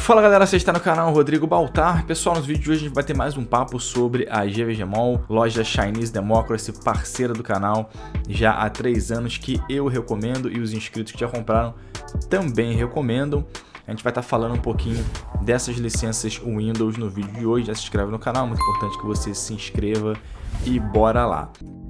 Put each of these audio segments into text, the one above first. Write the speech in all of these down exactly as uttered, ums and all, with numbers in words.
Fala galera, você está no canal Rodrigo Baltar. Pessoal, nos vídeos de hoje a gente vai ter mais um papo sobre a G V G Mall, loja Chinese Democracy, parceira do canal já há três anos, que eu recomendo e os inscritos que já compraram também recomendam. A gente vai estar falando um pouquinho dessas licenças Windows no vídeo de hoje. Já se inscreve no canal, muito importante que você se inscreva e bora lá.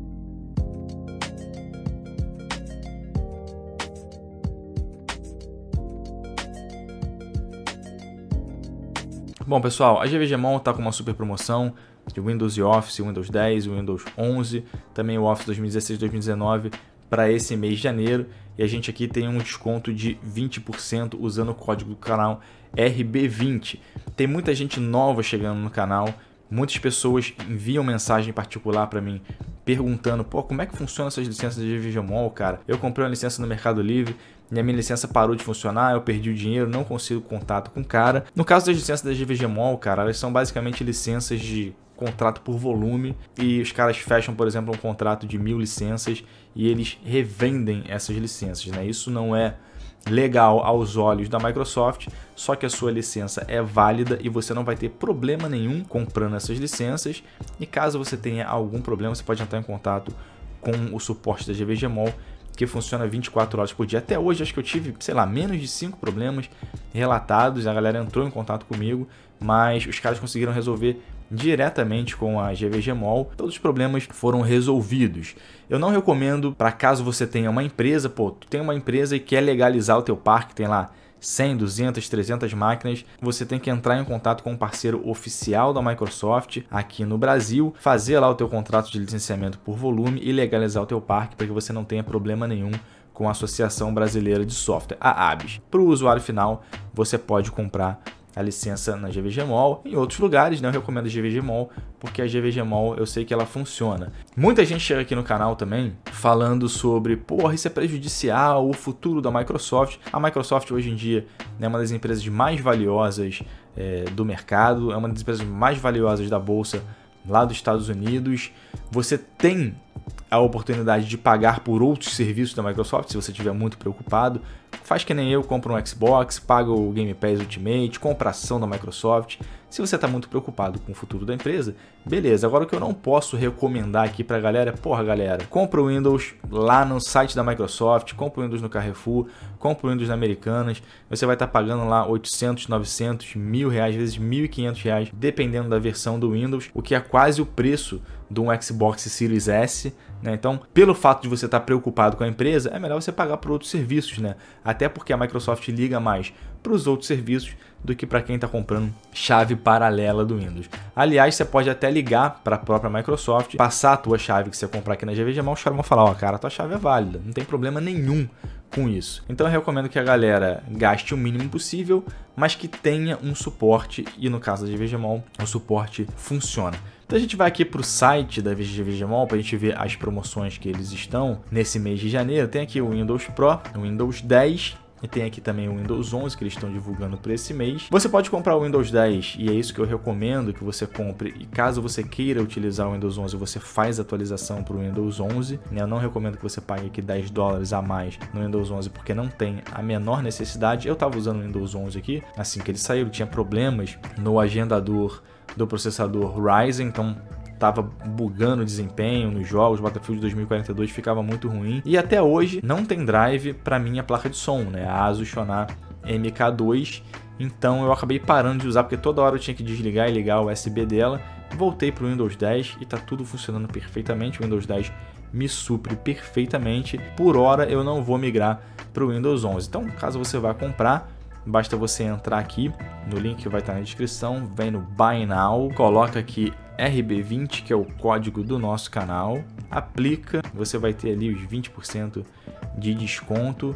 Bom pessoal, a G V G Mall está com uma super promoção de Windows e Office, Windows dez, Windows onze, também o Office dois mil e dezesseis, dois mil e dezenove para esse mês de janeiro. E a gente aqui tem um desconto de vinte por cento usando o código do canal R B vinte. Tem muita gente nova chegando no canal, muitas pessoas enviam mensagem particular para mim perguntando, pô, como é que funciona essas licenças da G V G Mall, cara? Eu comprei uma licença no Mercado Livre e a minha licença parou de funcionar, eu perdi o dinheiro, não consigo contato com o cara. No caso das licenças da G V G Mall, cara, elas são basicamente licenças de contrato por volume e os caras fecham, por exemplo, um contrato de mil licenças e eles revendem essas licenças, né? Isso não é legal aos olhos da Microsoft, só que a sua licença é válida e você não vai ter problema nenhum comprando essas licenças. E caso você tenha algum problema, você pode entrar em contato com o suporte da G V G Mall, que funciona vinte e quatro horas por dia. Até hoje acho que eu tive, sei lá, menos de cinco problemas relatados, a galera entrou em contato comigo, mas os caras conseguiram resolver diretamente com a G V G Mall, todos os problemas foram resolvidos. Eu não recomendo para caso você tenha uma empresa, pô, tu tem uma empresa e quer legalizar o teu parque, tem lá cem, duzentas, trezentas máquinas, você tem que entrar em contato com um parceiro oficial da Microsoft aqui no Brasil, fazer lá o teu contrato de licenciamento por volume e legalizar o teu parque para que você não tenha problema nenhum com a Associação Brasileira de Software, a ABS. Para o usuário final, você pode comprar a licença na G V G Mall. Em outros lugares, não recomendo a G V G Mall, porque a G V G Mall eu sei que ela funciona. Muita gente chega aqui no canal também falando sobre, porra, isso é prejudicial, o futuro da Microsoft. A Microsoft hoje em dia é uma das empresas mais valiosas é, do mercado, é uma das empresas mais valiosas da bolsa lá dos Estados Unidos. Você tem a oportunidade de pagar por outros serviços da Microsoft, se você estiver muito preocupado. Faz que nem eu, compra um Xbox, paga o Game Pass Ultimate, compra ação da Microsoft. Se você está muito preocupado com o futuro da empresa, beleza. Agora o que eu não posso recomendar aqui para a galera é, porra galera, compra o Windows lá no site da Microsoft, compra o Windows no Carrefour, compra o Windows na Americanas, você vai estar tá pagando lá oitocentos, novecentos, mil reais, às vezes mil e quinhentos reais, dependendo da versão do Windows, o que é quase o preço de um Xbox Series S, né? Então, pelo fato de você estar preocupado com a empresa, é melhor você pagar por outros serviços, né? Até porque a Microsoft liga mais para os outros serviços do que para quem está comprando chave paralela do Windows. Aliás, você pode até ligar para a própria Microsoft, passar a tua chave que você comprar aqui na G V G Mall, os caras vão falar, ó, cara, a tua chave é válida, não tem problema nenhum com isso. Então eu recomendo que a galera gaste o mínimo possível, mas que tenha um suporte, e no caso da G V G Mall, o suporte funciona. Então a gente vai aqui para o site da G V G Mall para a gente ver as promoções que eles estão nesse mês de janeiro. Tem aqui o Windows Pro, o Windows dez e tem aqui também o Windows onze que eles estão divulgando para esse mês. Você pode comprar o Windows dez e é isso que eu recomendo que você compre. E caso você queira utilizar o Windows onze, você faz atualização para o Windows onze. Eu não recomendo que você pague aqui dez dólares a mais no Windows onze porque não tem a menor necessidade. Eu estava usando o Windows onze aqui, assim que ele saiu, tinha problemas no agendador do processador Ryzen, então tava bugando o desempenho nos jogos, Battlefield dois mil e quarenta e dois ficava muito ruim. E até hoje não tem drive para minha placa de som, né? A Asus Shonar M K dois. Então eu acabei parando de usar porque toda hora eu tinha que desligar e ligar o U S B dela. Voltei para o Windows dez e tá tudo funcionando perfeitamente. O Windows dez me supre perfeitamente. Por hora eu não vou migrar para o Windows onze. Então, caso você vá comprar, basta você entrar aqui no link que vai estar na descrição, vem no Buy Now, coloca aqui R B vinte, que é o código do nosso canal, aplica, você vai ter ali os vinte por cento de desconto,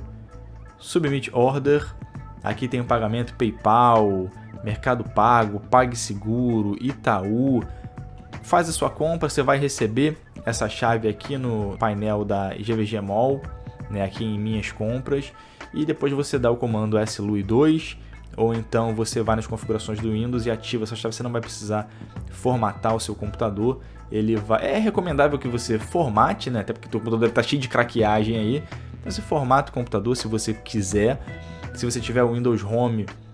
Submit Order, aqui tem o pagamento PayPal, Mercado Pago, PagSeguro, Itaú. Faz a sua compra, você vai receber essa chave aqui no painel da G V G Mall, né, aqui em Minhas Compras, e depois você dá o comando S L U I dois, ou então você vai nas configurações do Windows e ativa essa chave. Você não vai precisar formatar o seu computador. Ele vai... É recomendável que você formate, né? Até porque o teu computador está cheio de craqueagem aí. Então você formata o computador se você quiser. Se você tiver o Windows Home,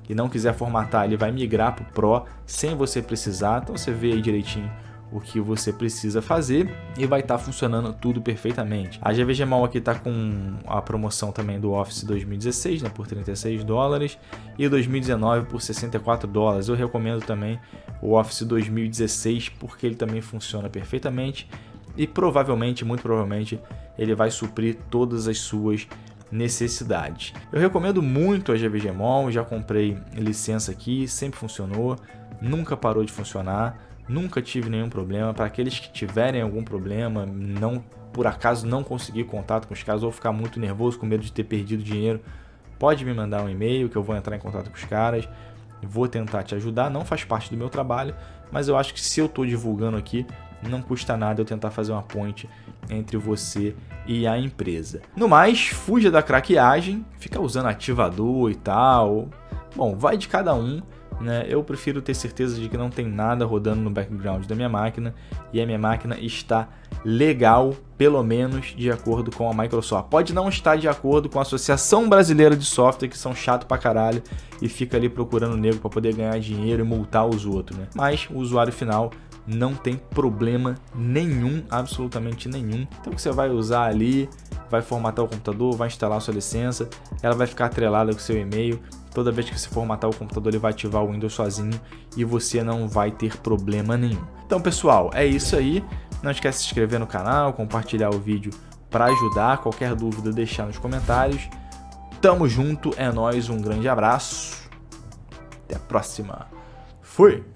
e não quiser formatar, ele vai migrar para o Pro sem você precisar. Então você vê aí direitinho o que você precisa fazer e vai estar tá funcionando tudo perfeitamente. A G V G Mall aqui está com a promoção também do Office dois mil e dezesseis, né, por trinta e seis dólares, e o dois mil e dezenove por sessenta e quatro dólares. Eu recomendo também o Office dois mil e dezesseis porque ele também funciona perfeitamente e provavelmente, muito provavelmente, ele vai suprir todas as suas necessidades. Eu recomendo muito a G V G Mall, já comprei licença aqui, sempre funcionou, nunca parou de funcionar. Nunca tive nenhum problema. Para aqueles que tiverem algum problema, não por acaso não conseguir contato com os caras ou ficar muito nervoso com medo de ter perdido dinheiro, pode me mandar um e-mail que eu vou entrar em contato com os caras, vou tentar te ajudar. Não faz parte do meu trabalho, mas eu acho que se eu estou divulgando aqui, não custa nada eu tentar fazer uma ponte entre você e a empresa. No mais, fuja da craqueagem, fica usando ativador e tal. Bom, vai de cada um. Né? Eu prefiro ter certeza de que não tem nada rodando no background da minha máquina e a minha máquina está legal, pelo menos de acordo com a Microsoft. Pode não estar de acordo com a Associação Brasileira de Software, que são chato pra caralho e fica ali procurando nego para poder ganhar dinheiro e multar os outros, né? Mas o usuário final não tem problema nenhum, absolutamente nenhum. Então você vai usar ali, vai formatar o computador, vai instalar a sua licença, ela vai ficar atrelada com o seu e-mail. Toda vez que você formatar o computador, ele vai ativar o Windows sozinho e você não vai ter problema nenhum. Então, pessoal, é isso aí. Não esquece de se inscrever no canal, compartilhar o vídeo para ajudar. Qualquer dúvida, deixar nos comentários. Tamo junto, é nóis, um grande abraço. Até a próxima. Fui!